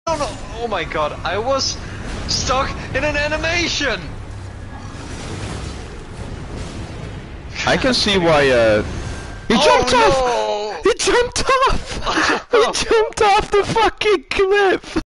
no. Oh my god, I was stuck in an animation! I can see why, he jumped off! He jumped off! He jumped off the fucking cliff!